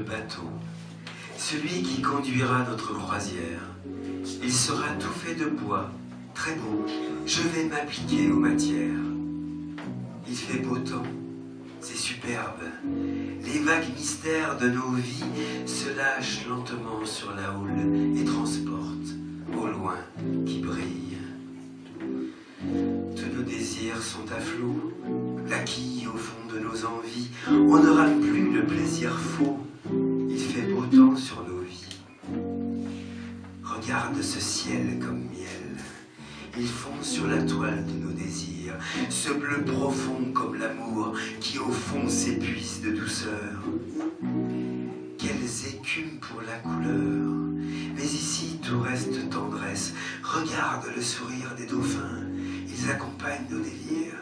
bateau, celui qui conduira notre croisière. Il sera tout fait de bois, très beau, je vais m'appliquer aux matières. Il fait beau temps, c'est superbe, les vagues mystères de nos vies se lâchent lentement sur la houle et transportent au loin qui brille. Tous nos désirs sont à flot, la quille au fond de nos envies, on ne rame plus le plaisir faux, il fait beau temps sur nos vies. Regarde ce ciel comme miel, il fond sur la toile de nos désirs, ce bleu profond comme l'amour qui au fond s'épuise de douceur. Quelles écumes pour la couleur, mais ici tout reste tendresse, regarde le sourire des dauphins, ils accompagnent nos délires.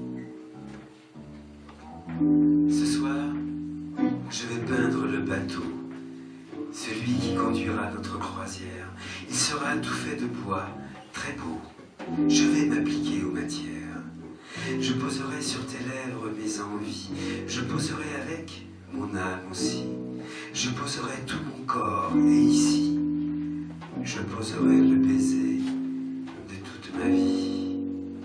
Ce soir, je vais peindre le bateau, celui qui conduira notre croisière. Il sera tout fait de bois, très beau. Je vais m'appliquer aux matières. Je poserai sur tes lèvres mes envies. Je poserai avec mon âme aussi. Je poserai tout mon corps et ici, je poserai le baiser de toute ma vie.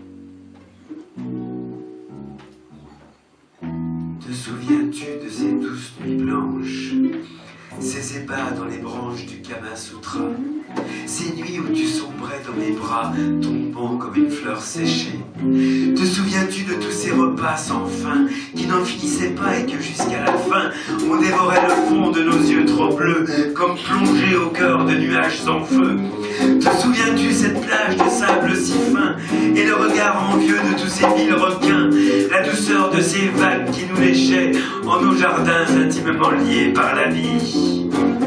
Te souviens-tu de ces douces nuits blanches, ces ébats dans les branches du Kama Sutra, ces nuits où tu sombrais dans mes bras, tombant comme une fleur séchée? Te souviens-tu de tous ces repas sans fin qui n'en finissaient pas et que jusqu'à la fin on dévorait le fond de nos yeux trop bleus, comme plongés au cœur de nuages sans feu? Te souviens-tu cette plage de sable si fin et le regard envieux de tous ces mille requins, la douceur de ces vagues qui nous léchaient en nos jardins intimement liés par la vie?